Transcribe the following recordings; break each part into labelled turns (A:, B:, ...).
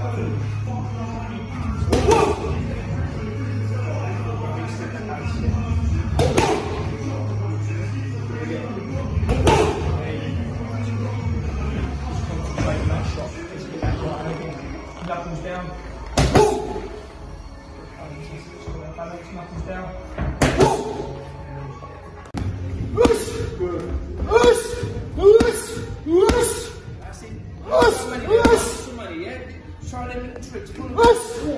A: Knuckles down. Balance, knuckles down. That's it. Somebody, yeah? Try them little tricks. Pull them up. That's it.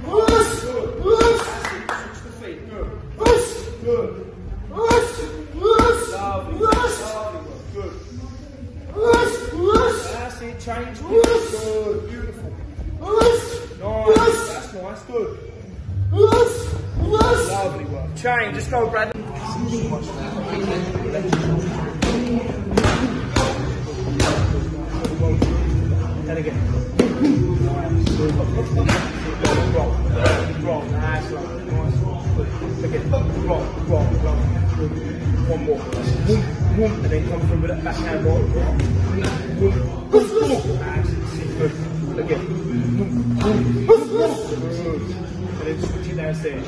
A: Switch the feet. Good. Lovely. Good. That's it. Change. Good. Beautiful. Nice. That's nice. Good. Lovely work. Change. Just go, Brad. And again. Roll. Nice. Again. Roll. One more. And then come through with that backhand roll. Good. Again. And then switch it downstairs.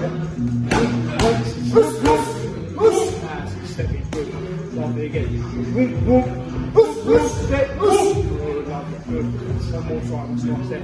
A: Step in. Good. Lovely again. Step. Good. One more time. Nice step.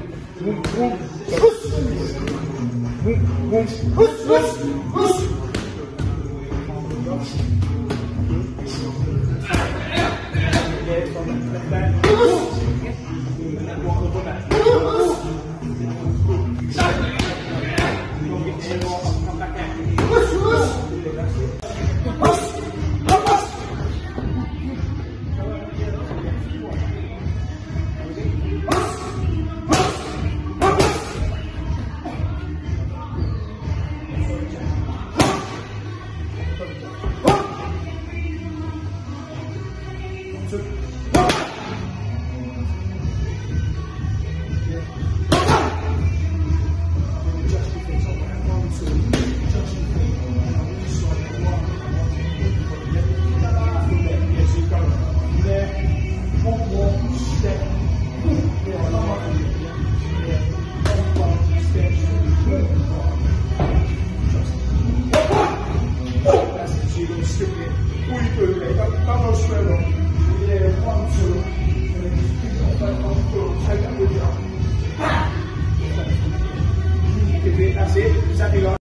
A: That's it. Exactly like.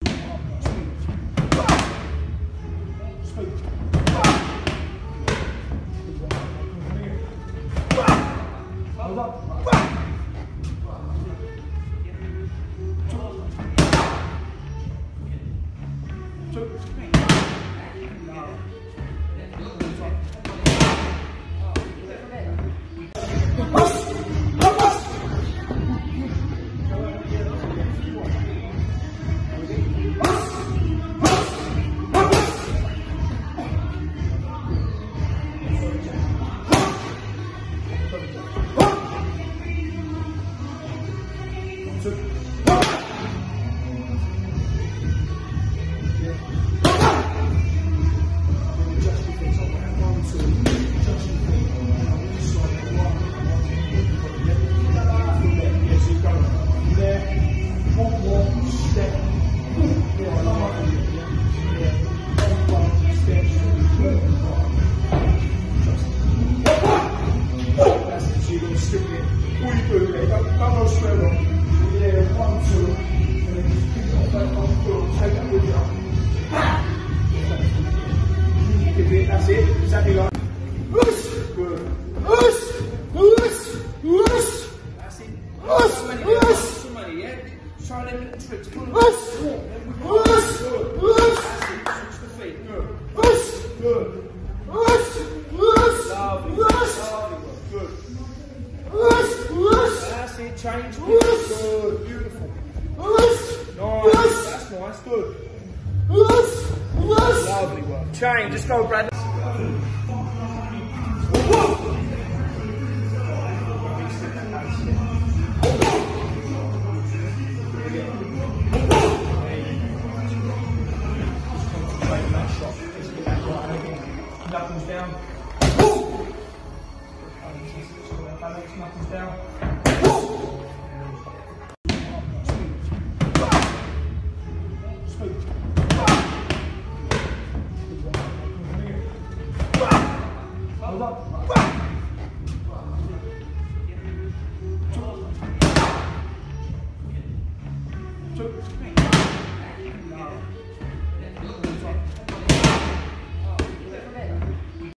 A: Hold up. That's it. Exactly like. Good. That's it. Somebody, yeah? Try them little tricks. Pull them up. That's it. Switch the feet. Good. Lovely. Good. That's it. Change. Good. Beautiful. Nice. That's nice. Good. Lovely work. Change. Just go, Brad. Knuckles down. Balance, knuckles down. up. Bam! Two.